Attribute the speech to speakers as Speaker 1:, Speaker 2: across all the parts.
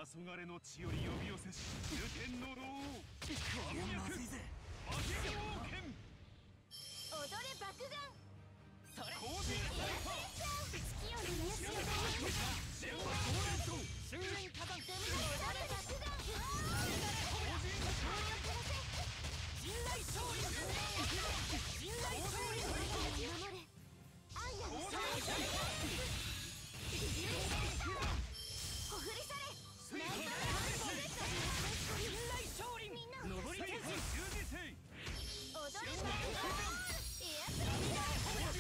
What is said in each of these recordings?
Speaker 1: 黄昏の地より呼び寄せし無天の牢を
Speaker 2: こりゃまずいぜ。
Speaker 1: 負け狂剣
Speaker 3: 踊れ爆眼
Speaker 2: それ
Speaker 1: 後陣サイファー
Speaker 3: 月夜の熱を
Speaker 1: 電波高連走
Speaker 2: 瞬間火山
Speaker 3: 踊れ爆眼
Speaker 2: 陣内勝利陣内勝利
Speaker 3: 守れアイアの勝利ほふりされ
Speaker 2: 陣内勝利
Speaker 3: みんな
Speaker 2: 上り天使
Speaker 1: 十字星
Speaker 3: 踊れ爆眼エアプレッシャ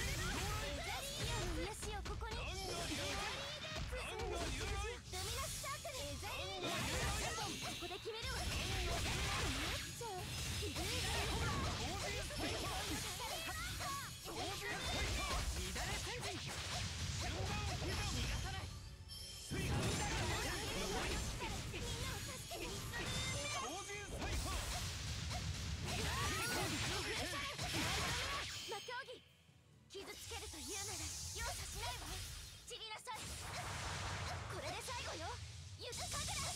Speaker 3: ーエザリアの癒しをここにエザリーデーツルミナスサークルエザリーデーツここで決めるわちゃう傷つけると言うなら容赦しないわ散りなさいこれで最後よゆずかぐら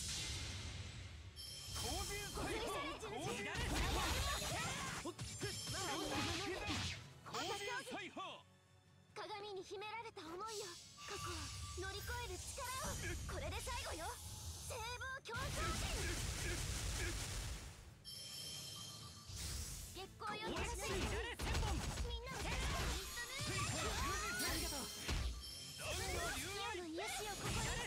Speaker 3: 鏡に秘められた思いよ過去を乗り越える力をこれで最後よ聖望競争陣月光よ照らせみんなをありがとう月夜の癒しをここに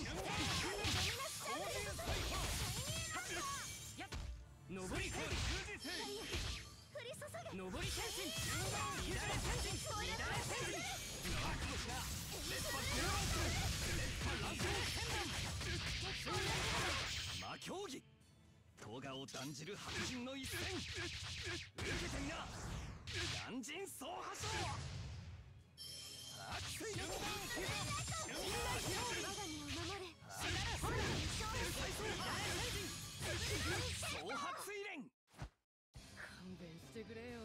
Speaker 2: 上り天使
Speaker 3: 降り注げ
Speaker 2: 上り天使乱れ天使乱れ天使烈火ゼロ烈火乱戦魔競技トガを断じる白人の一戦受けてみな断人総破傷アクセイ
Speaker 3: 我が身を守れ本来に勝利
Speaker 2: 総破追連勘弁してくれよ